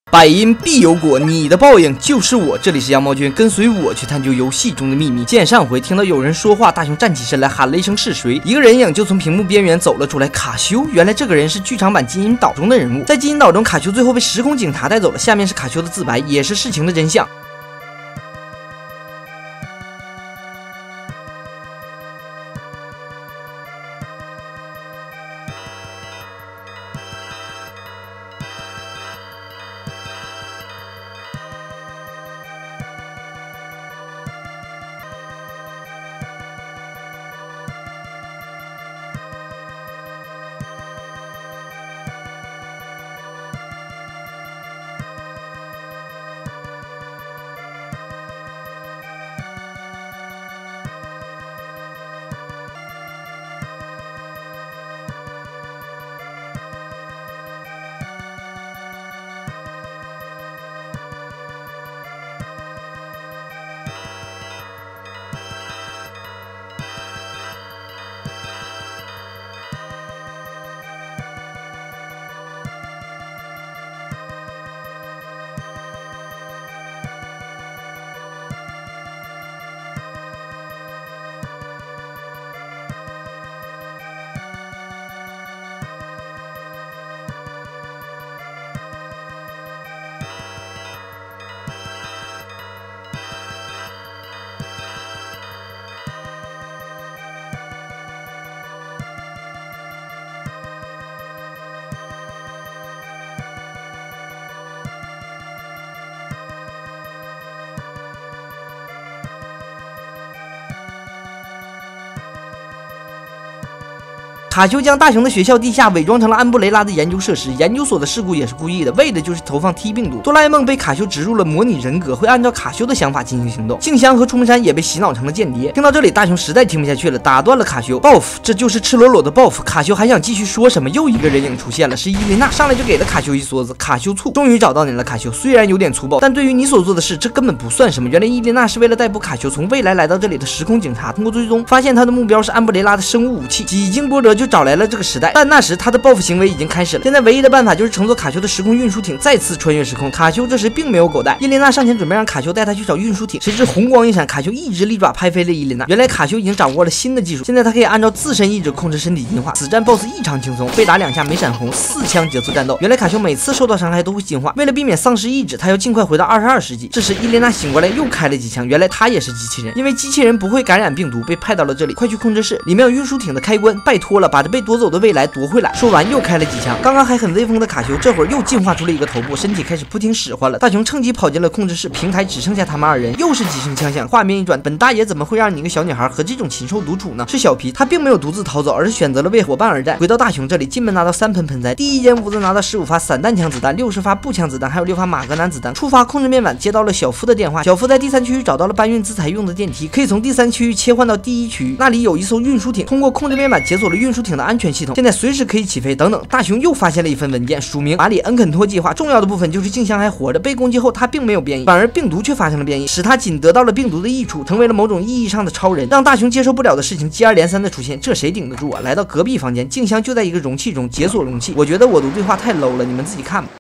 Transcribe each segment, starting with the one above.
百因必有果，你的报应就是我。这里是羊毛君，跟随我去探究游戏中的秘密。见上回听到有人说话，大雄站起身来喊了一声是谁，一个人影就从屏幕边缘走了出来。卡修，原来这个人是剧场版金银岛中的人物。在金银岛中，卡修最后被时空警察带走了。下面是卡修的自白，也是事情的真相。卡修将大雄的学校地下伪装成了安布雷拉的研究设施，研究所的事故也是故意的，为的就是投放 T 病毒。哆啦 A 梦被卡修植入了模拟人格，会按照卡修的想法进行行动。静香和冲山也被洗脑成了间谍。听到这里，大雄实在听不下去了，打断了卡修。报复，这就是赤裸裸的报复。卡修还想继续说什么，又一个人影出现了，是伊琳娜，上来就给了卡修一梭子。卡修醋，终于找到你了，卡修。虽然有点粗暴，但对于你所做的事，这根本不算什么。原来伊琳娜是为了逮捕卡修，从未来来到这里的时空警察，通过追踪发现他的目标是安布雷拉的生物武器，几经波折就找来了这个时代。但那时他的报复行为已经开始了，现在唯一的办法就是乘坐卡修的时空运输艇再次穿越时空。卡修这时并没有狗带，伊琳娜上前准备让卡修带他去找运输艇，谁知红光一闪，卡修一只利爪拍飞了伊琳娜。原来卡修已经掌握了新的技术，现在他可以按照自身意志控制身体进化。此战 BOSS 异常轻松，被打2下没闪红，4枪结束战斗。原来卡修每次受到伤害都会进化，为了避免丧失意志，他要尽快回到22世纪。这时伊琳娜醒过来又开了几枪，原来他也是机器人，因为机器人不会感染病毒，被派到了这里。快去控制室，里面有运输艇的开关，拜托了，把这被夺走的未来夺回来。说完又开了几枪，刚刚还很威风的卡修这会儿又进化出了一个头部，身体开始不听使唤了。大雄趁机跑进了控制室，平台只剩下他们2人，又是几声枪响。画面一转，本大爷怎么会让你一个小女孩和这种禽兽独处呢？是小皮，他并没有独自逃走，而是选择了为伙伴而战。回到大雄这里，进门拿到3盆盆栽，第一间屋子拿到15发散弹枪子弹，60发步枪子弹，还有6发马格南子弹。触发控制面板，接到了小夫的电话，小夫在第3区域找到了搬运资材用的电梯，可以从第3区域切换到第1区域，那里有一艘运输艇，通过控制面板解锁了运输艇的安全系统，现在随时可以起飞。等等，大雄又发现了一份文件，署名马里恩肯托计划。重要的部分就是静香还活着，被攻击后他并没有变异，反而病毒却发生了变异，使他仅得到了病毒的益处，成为了某种意义上的超人，让大雄接受不了的事情接二连三的出现，这谁顶得住啊？来到隔壁房间，静香就在一个容器中解锁容器。我觉得我读对话太 low 了，你们自己看吧。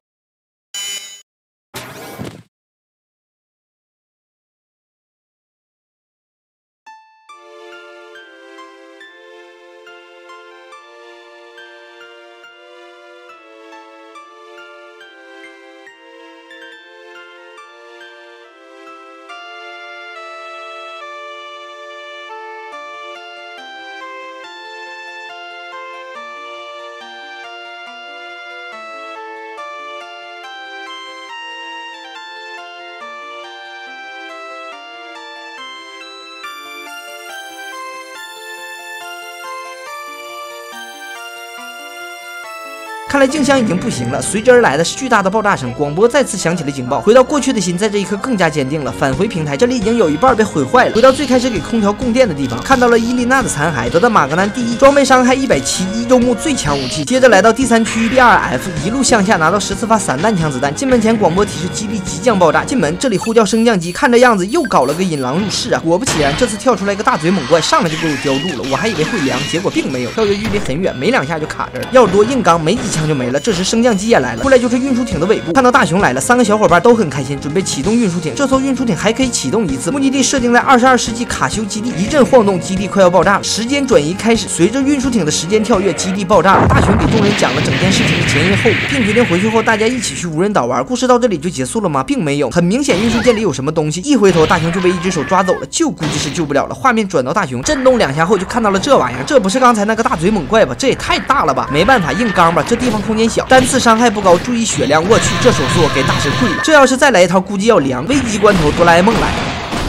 看来静香已经不行了，随之而来的是巨大的爆炸声，广播再次响起了警报。回到过去的心在这一刻更加坚定了，返回平台，这里已经有一半被毁坏了。回到最开始给空调供电的地方，看到了伊琳娜的残骸，得到马格南第1，装备伤害170，周目最强武器。接着来到第3区域 B2F， 一路向下拿到14发散弹枪子弹。进门前广播提示基地即将爆炸，进门这里呼叫升降机，看这样子又搞了个引狼入室啊！果不其然，这次跳出来一个大嘴猛怪，上来就给我叼住了，我还以为会凉，结果并没有，跳跃距离很远，没2下就卡这儿。要是多硬刚，没几枪枪就没了。这时升降机也来了，出来就是运输艇的尾部。看到大雄来了，3个小伙伴都很开心，准备启动运输艇。这艘运输艇还可以启动一次，目的地设定在22世纪卡修基地。一阵晃动，基地快要爆炸了。时间转移开始，随着运输艇的时间跳跃，基地爆炸了。大雄给众人讲了整件事情的前因后果，并决定回去后大家一起去无人岛玩。故事到这里就结束了吗？并没有，很明显运输舰里有什么东西。一回头，大雄就被一只手抓走了，救估计是救不了了。画面转到大雄，震动2下后就看到了这玩意儿，这不是刚才那个大嘴猛怪吧？这也太大了吧！没办法，硬刚吧，这地方空间小，单次伤害不高，注意血量。我去，这手速给大神跪了。这要是再来一套，估计要凉。危急关头，哆啦 A 梦来了。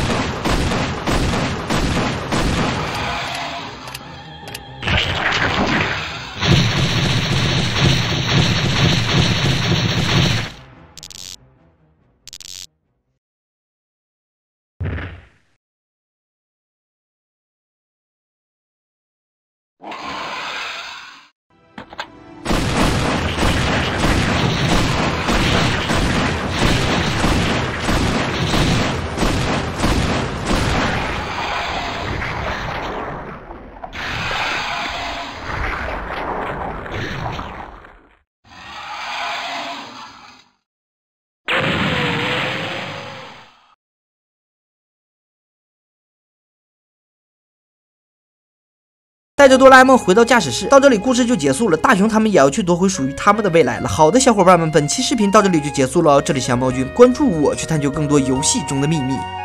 带着哆啦 A 梦回到驾驶室，到这里故事就结束了。大雄他们也要去夺回属于他们的未来了。好的，小伙伴们，本期视频到这里就结束了哦。这里是羊毛君，关注我，去探究更多游戏中的秘密。